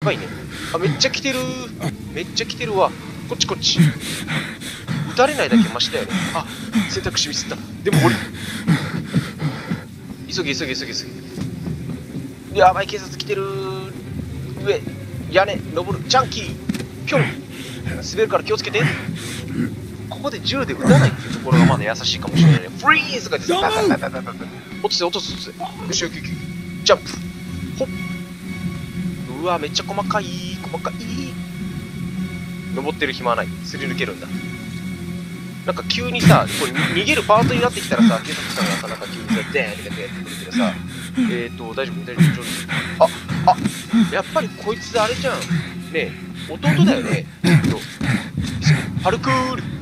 かいね。あ、めっちゃ来てる。めっちゃ来てるわ。こっちこっち。撃たれないだけマシだよね。あ、選択肢ミスった。でも俺、急げ急げ急げ急げ。やばい、警察来てる。上、屋根、登る。ジャンキー。ぴょん。滑るから気をつけて。ここで銃で撃たないっていうところがまだ優しいかもしれないね。フリーズが出て、落とせ落とせ落とせ。よしよしよし。ジャンプ。ほっ。うわ、めっちゃ細かい細かい。登ってる暇はない。すり抜けるんだ。なんか急にさ、これ逃げるパートになってきたらさ、警察官がさ、なんか急にさ、デーンってやってくるけどさ、大丈夫大丈夫。あ、やっぱりこいつあれじゃん。ねえ、弟だよね。パルクール。